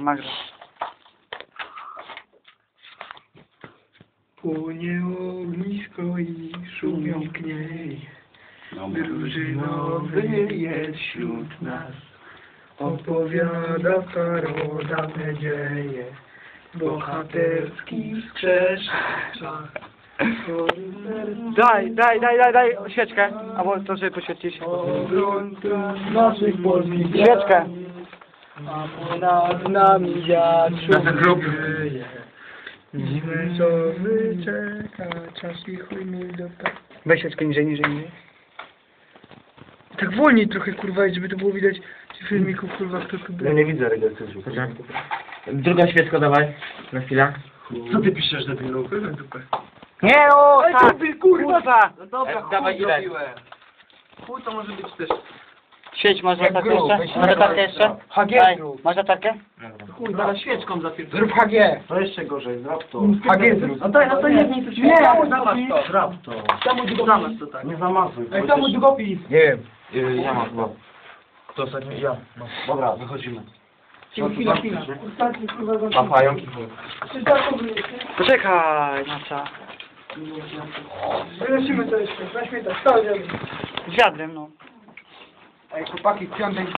nagrać. Płonie ognisko i szumią kniej. Drużynowy jest wśród nas. Opowiada starodawne dzieje. Bohaterski skrzeszczach. Daj świeczkę, albo to żeby poświecić. Obrońca naszych polskich Świeczkę. a ponad nami wiatr wieje. Zmysłowy czeka, czas i chuj mój do Weź świeczkę niżej. Tak wolniej trochę kurwa, żeby to było widać w filmiku kurwa kto tu był. Ja nie widzę rejestracji. Druga świeczka dawaj, na chwilę. Co ty piszesz, debilu? Nie no, Ej, tak, kurwa! No dobra, Dawaj ile? Chuj to może być też... Świeć, masz latarkę grób, jeszcze? weź Masz latarkę jeszcze? HG Daj, zrób. masz latarkę? Chuj, zaraz świeczką zapierdolę. Zrób HG! To jeszcze gorzej, zrób to. HG zrób. No to jednej to Nie, zamasz to. Zrób to. Zamasz to tak. Nie zamazuj. Ej, tam długopis! Nie wiem. Ja mam chyba. Kto ostatni? Ja. Dobra, wychodzimy. Chwila. Ostatni kurwa Papają. Poczekaj, Maca. Wynosimy to jeszcze, na śmietach, cały dzień. Z wiadrem, no. Ej, chłopaki, w piątek